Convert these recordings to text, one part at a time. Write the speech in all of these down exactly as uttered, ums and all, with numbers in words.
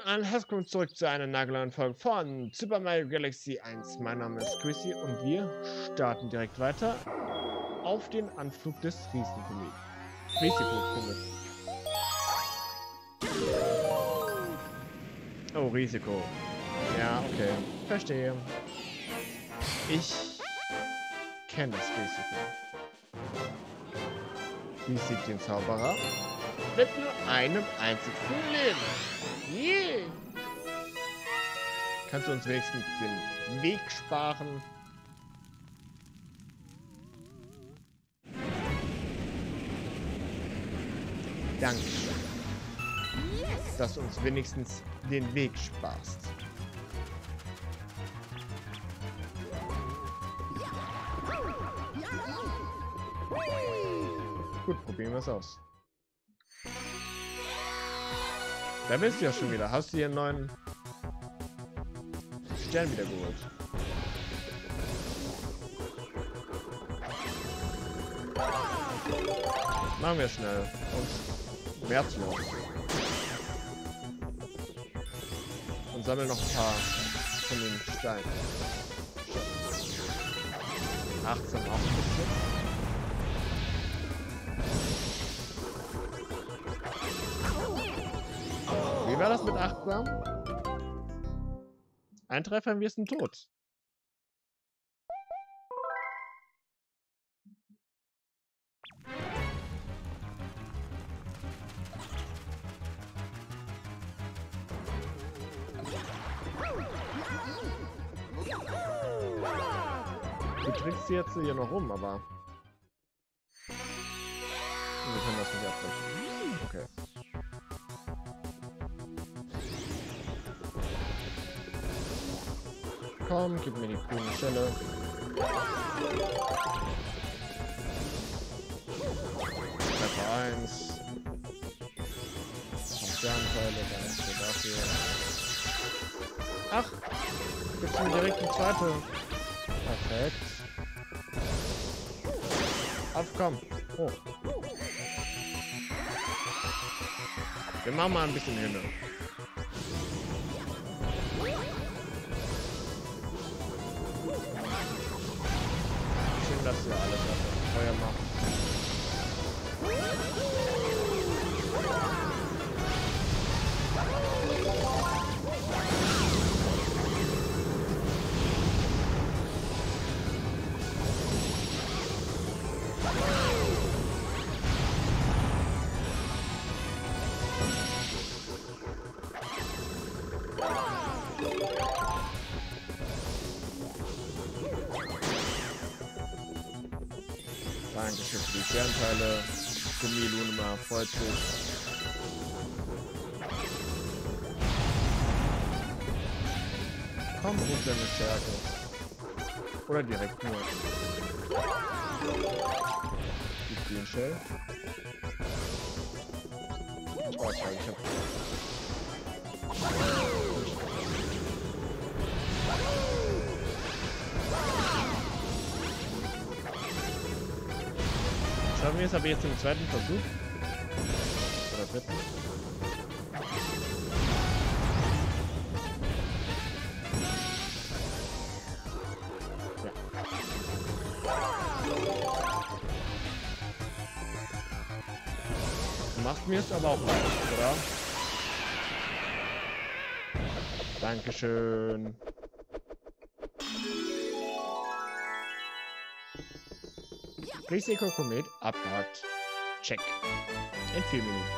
und herzlich willkommen zurück zu einer nagelneuen Folge von Super Mario Galaxy eins. Mein Name ist Chrissy und wir starten direkt weiter auf den Anflug des Risikokomet. Risikokomet. Oh, Risiko. Ja, okay. Verstehe. Ich kenne das Risiko. Besiegt den Zauberer mit nur einem einzigen Leben. Yeah. Kannst du uns wenigstens den Weg sparen? Danke, dass du uns wenigstens den Weg sparst. Gut, probieren wir es aus. Da bist du ja schon wieder. Hast du hier einen neuen Stern wieder geholt? Machen wir schnell. Und mehr zu los. Und sammeln noch ein paar von den Steinen. achtzehn auch ein bisschen. Wie war das mit achtsam? Ein Treffer und wir sind tot. Du trickst jetzt hier noch rum, aber wir können das nicht abbrechen. Okay. Komm, gib mir die grüne Stelle. Treffer eins. Sternteile, danke dafür. Ach, gibt's mir direkt die zweite. Perfekt. Auf, komm. Oh. Wir machen mal ein bisschen Hände. Dass ihr alles auf Feuer macht. Dankeschön für die Sternteile. Gummilunema freut sich. Komm, ruft deine Stärke. Oder direkt nur. Die Green Shell. Oh, ich hab. Schaffen wir es aber jetzt im zweiten Versuch? Oder dritten? Ja. Macht mir es aber auch leicht, oder? Dankeschön. Risikokomet abgehakt. Check. In vier Minuten.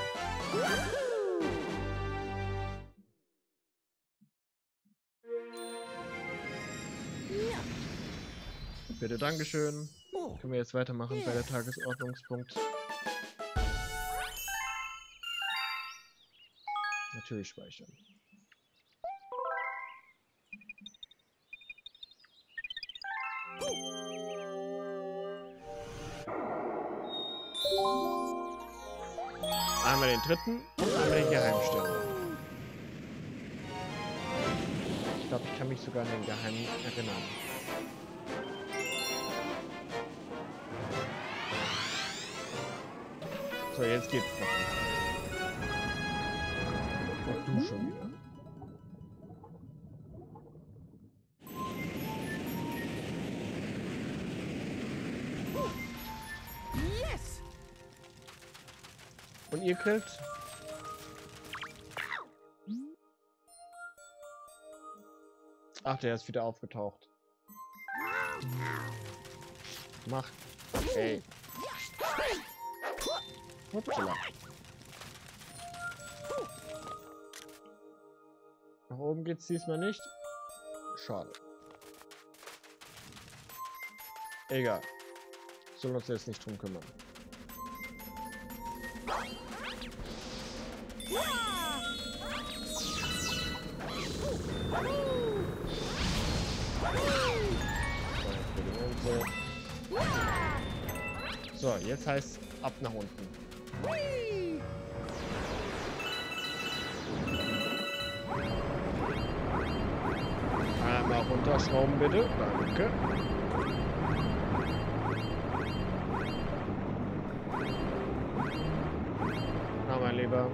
Bitte, Dankeschön. Können wir jetzt weitermachen bei der Tagesordnungspunkt? Natürlich speichern. Einmal den dritten und einmal den Geheimstern. Ich glaube, ich kann mich sogar an den Geheimen erinnern. So, jetzt geht's noch. Und du schon wieder. Und ihr kriegt... Ach, der ist wieder aufgetaucht. Macht. Ey. Upsala. Nach oben geht's diesmal nicht. Schade. Egal. Sollen uns jetzt nicht drum kümmern. So, jetzt heißt ab nach unten. Einmal runterschrauben bitte. Danke. Na, mein Lieber.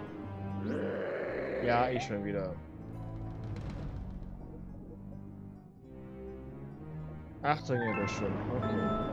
Ja, ich schon wieder. achtzehn Jahre schon. Okay.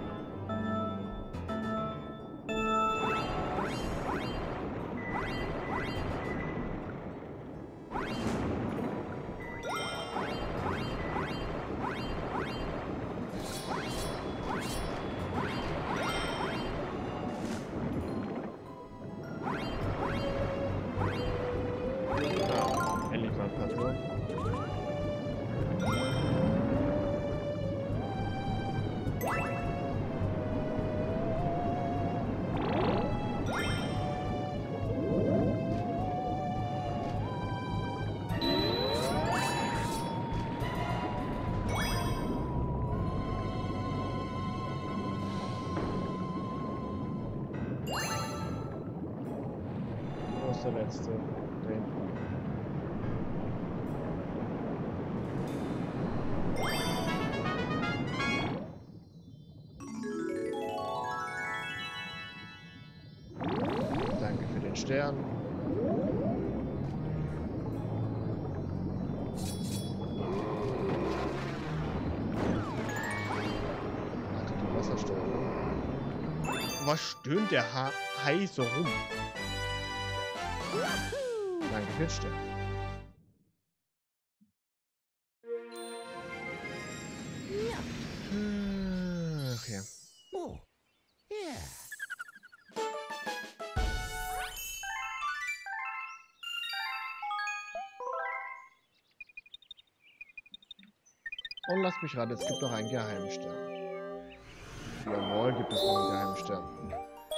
Ah, endlich mal ein paar Touren. Wo ist der letzte? Da hinten. Danke für den Stern. Ach, die Wassersteuerung. Was stöhnt der ha Hai so rum? Danke für den Stern. Ach ja. Oh, yeah. Und lasst mich raten, es gibt noch einen Geheimstern. Jawohl, gibt es noch einen Geheimstern.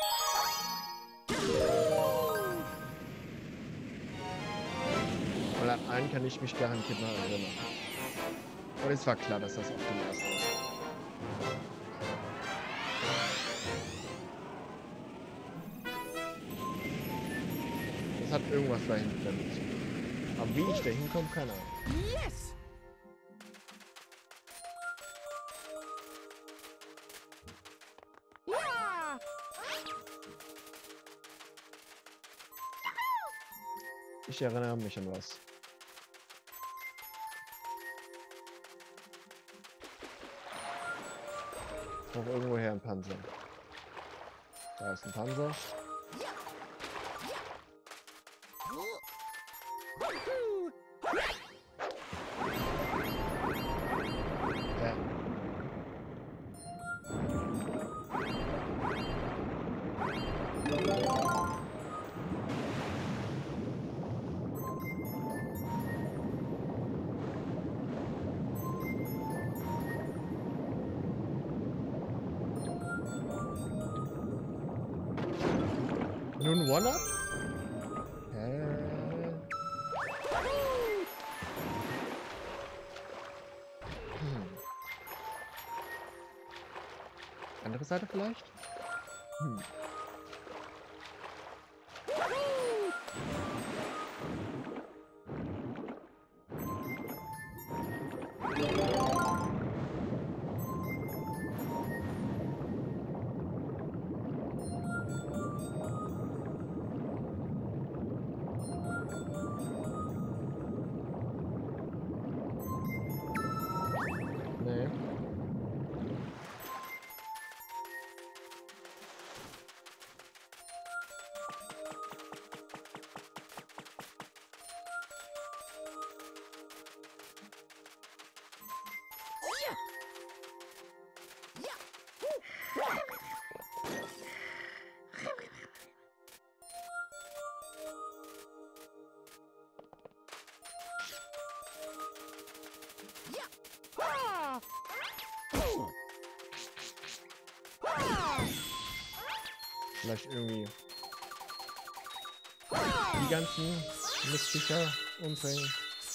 Weil an einen kann ich mich garantiert noch erinnern. Und es war klar, dass das auf dem ersten ist. Das hat irgendwas da hinten damit zu tun. Aber wie ich da hinkomme, keine Ahnung. Yes. Yeah. Ich erinnere mich an was. Ich brauche irgendwoher einen Panzer. Da ist ein Panzer. Ja. Nun One-Up? Hä? Hm. Andere Seite vielleicht? Hm. Nee. Vielleicht irgendwie die ganzen Mistviecher umbringen.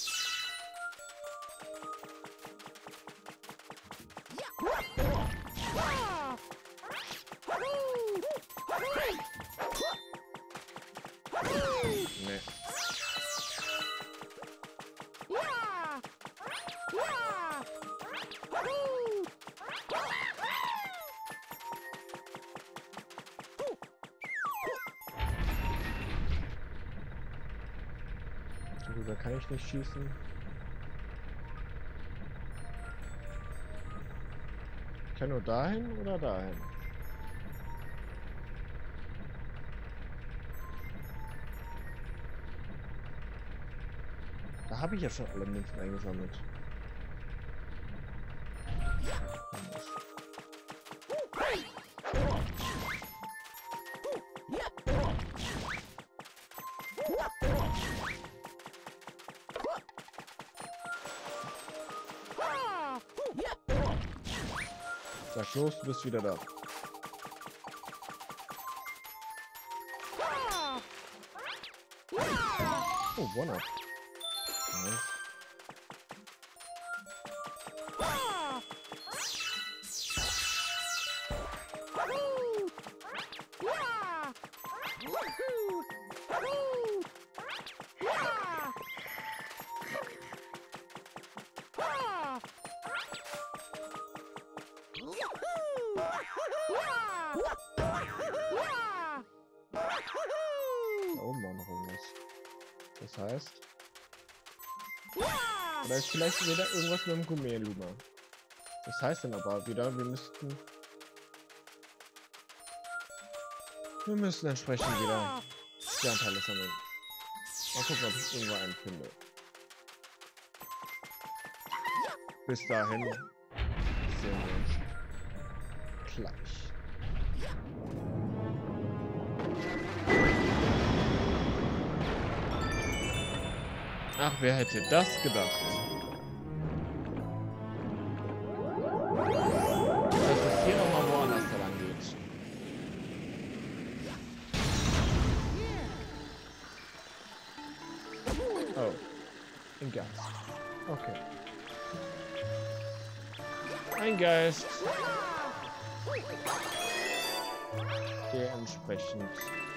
Nee. Darüber kann ich nicht schießen. Ich kann nur dahin oder dahin. Da habe ich ja schon alle Münzen eingesammelt. Sag los, du bist wieder da. Oh, One-Up. Nice. Da oben war noch irgendwas. Das heißt... Oder ist vielleicht wieder irgendwas mit dem Gourmet-Luma. Das heißt dann aber wieder, wir müssten... Wir müssen entsprechend wieder Sternteile sammeln. Mal gucken, ob ich irgendwo einen finde. Bis dahin sehen wir uns gleich. Ach, wer hätte das gedacht? Dass es hier nochmal woanders da lang geht. Oh. Ein Geist. Okay. Ein Geist. Der entsprechend...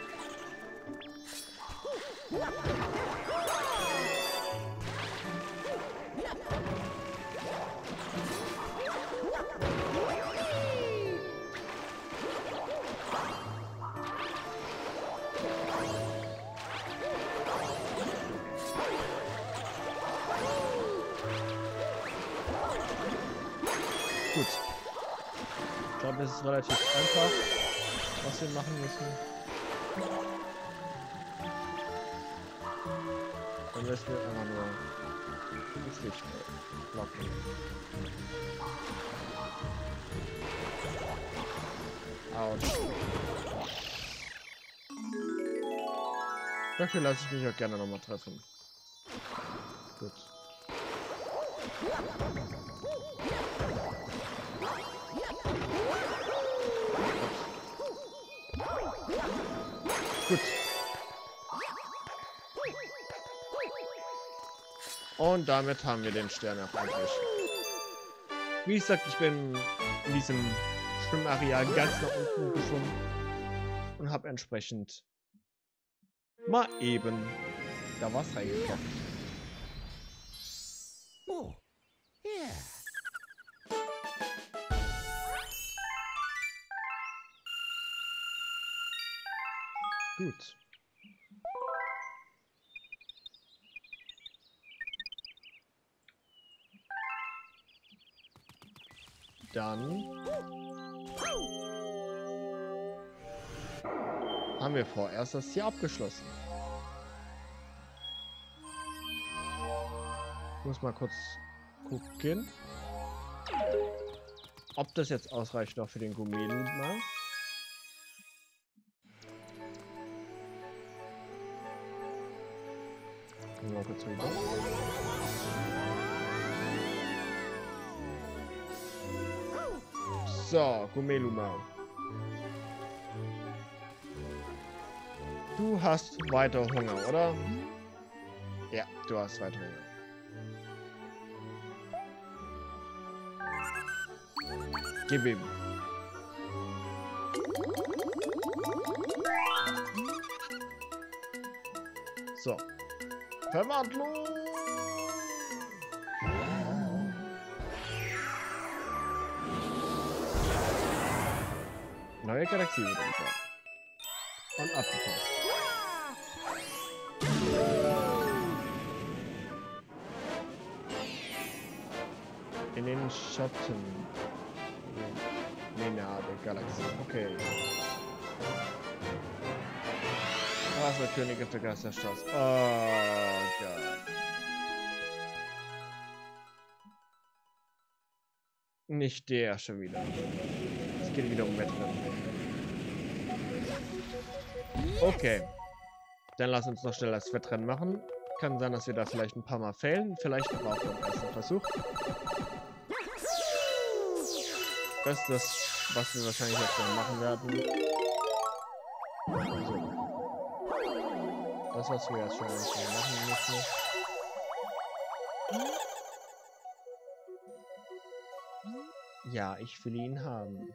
Gut. Ich glaube, es ist relativ einfach, was wir machen müssen. Dann müssen wir einfach nur die Pflicht blocken. Autsch. Dafür lasse ich mich auch gerne nochmal treffen. Gut. Gut. Und damit haben wir den Stern auch endlich. Wie gesagt, ich bin in diesem Schwimmareal ganz nach unten geschwommen und habe entsprechend mal eben da was reingekommen. Oh, yeah. Gut. Dann haben wir vorerst das hier abgeschlossen. Ich muss mal kurz gucken, ob das jetzt ausreicht noch für den Gourmet-Luma. Mal kurz rüber. So, Gourmet-Luma. Du hast weiter Hunger, oder? Ja, du hast weiter Hunger. Gib ihm. So. Verwandlung! Neue Galaxie wieder gebaut. Und abgepasst. In den Schatten. Nee, nahe der Galaxie. Okay. Was der König auf der Geisterstraße. Oh Gott. Nicht der schon wieder. Es geht wieder um Wettrennen. Okay. Dann lass uns noch schnell das Wettrennen machen. Kann sein, dass wir da vielleicht ein paar Mal failen. Vielleicht aber auch beim ersten Versuch. Das ist das, was wir wahrscheinlich jetzt mal machen werden. So. Das, was wir jetzt schon machen müssen. Ja, ich will ihn haben.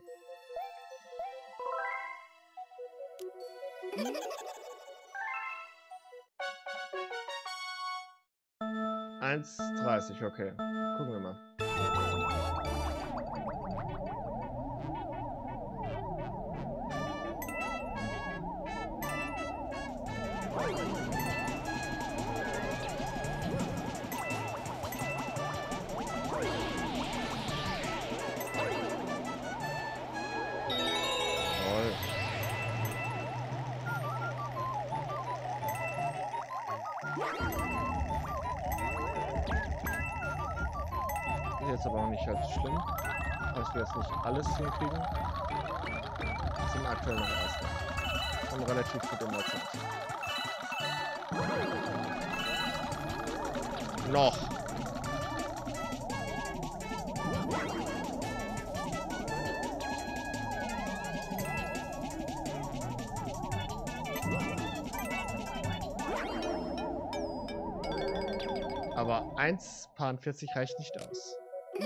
eins dreißig, okay. Gucken wir mal. Jetzt aber auch nicht allzu schlimm, dass wir jetzt nicht alles hinkriegen. Wir sind aktuell noch Erster. Und relativ gut in der Zeit. Noch. Aber eins Paar vierzig reicht nicht aus.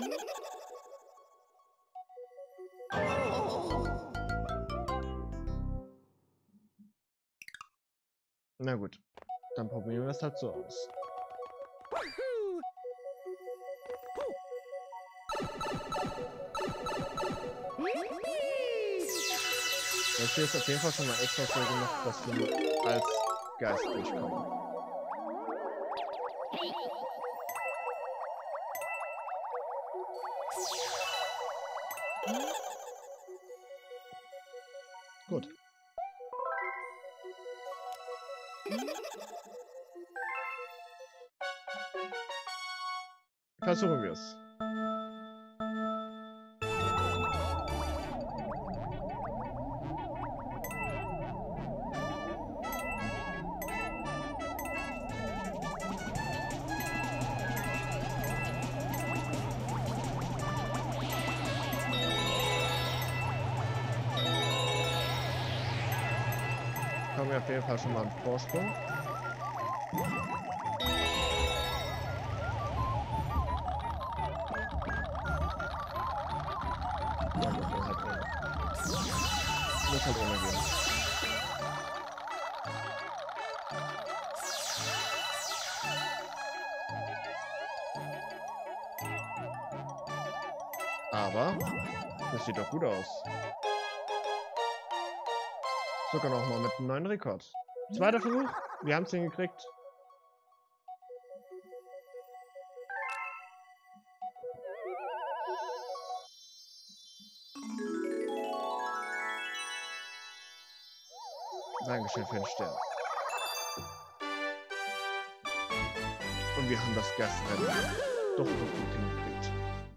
Na gut, dann probieren wir das halt so aus. Das hier ist auf jeden Fall schon mal extra so gemacht, dass wir als Geist durchkommen. Gut. Versuchen wir es. Haben wir auf jeden Fall schon mal einen Vorsprung. Ja, gut, dann halt ohne. Muss halt ohne gehen. Aber das sieht doch gut aus. Sogar noch mal mit einem neuen Rekord. Zweiter Versuch. Wir haben es hingekriegt. Dankeschön für den Stern. Und wir haben das Gastrennen doch noch gut hingekriegt.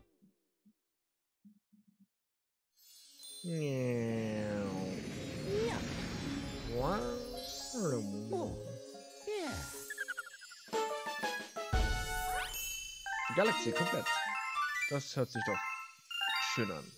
Galaxie komplett. Das hört sich doch schön an.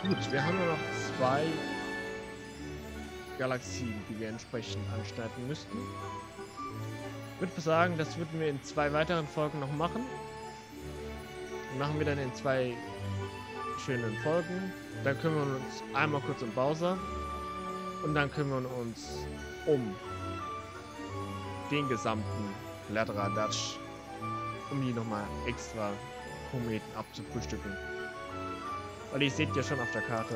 Gut, wir haben nur noch zwei Galaxien, die wir entsprechend anstarten müssten. Ich würde sagen, das würden wir in zwei weiteren Folgen noch machen. Die machen wir dann in zwei schönen Folgen. Dann kümmern wir uns einmal kurz um Bowser. Und dann kümmern wir uns um den gesamten Kladderadatsch, um die nochmal extra Kometen abzufrühstücken. Weil ihr seht ja schon auf der Karte.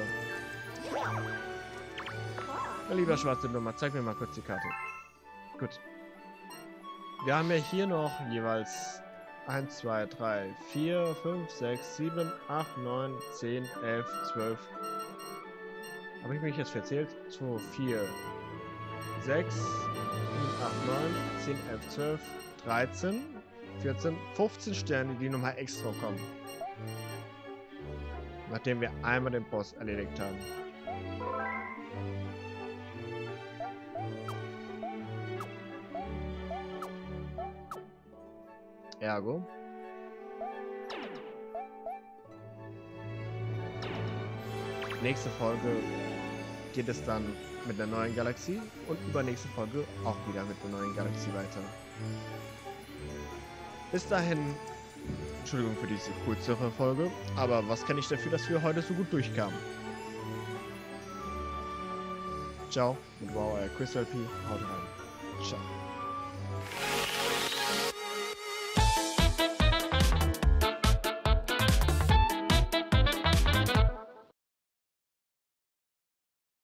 Mein lieber schwarze Nummer, zeig mir mal kurz die Karte. Gut. Wir haben ja hier noch jeweils eins, zwei, drei, vier, fünf, sechs, sieben, acht, neun, zehn, elf, zwölf. Habe ich mich jetzt verzählt? zwei, vier, sechs, sieben, acht, neun, zehn, elf, zwölf, dreizehn, vierzehn, fünfzehn Sterne, die nochmal extra kommen. Nachdem wir einmal den Boss erledigt haben. Ergo. Nächste Folge geht es dann mit der neuen Galaxie und übernächste Folge auch wieder mit der neuen Galaxie weiter. Bis dahin, Entschuldigung für diese kürzere Folge, aber was kann ich dafür, dass wir heute so gut durchkamen? Ciao, und wow, euer Chris L P, haut rein. Ciao.